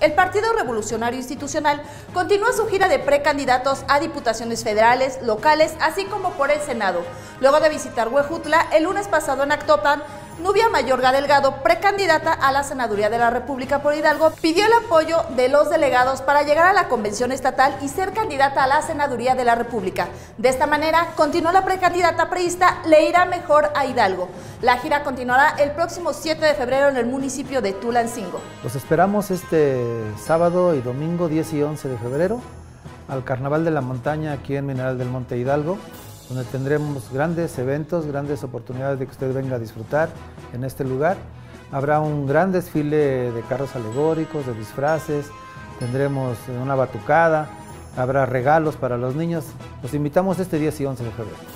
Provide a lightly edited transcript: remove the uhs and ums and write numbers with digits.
El Partido Revolucionario Institucional continúa su gira de precandidatos a diputaciones federales, locales, así como por el Senado. Luego de visitar Huejutla el lunes pasado en Actopan, Nubia Mayorga Delgado, precandidata a la Senaduría de la República por Hidalgo, pidió el apoyo de los delegados para llegar a la convención estatal y ser candidata a la Senaduría de la República. De esta manera, continuó la precandidata priista Le irá mejor a Hidalgo. La gira continuará el próximo 7 de febrero en el municipio de Tulancingo. Los esperamos este sábado y domingo 10 y 11 de febrero al Carnaval de la Montaña aquí en Mineral del Monte Hidalgo, donde tendremos grandes eventos, grandes oportunidades de que usted venga a disfrutar en este lugar. Habrá un gran desfile de carros alegóricos, de disfraces, tendremos una batucada, habrá regalos para los niños. Los invitamos este 10 y 11 de febrero.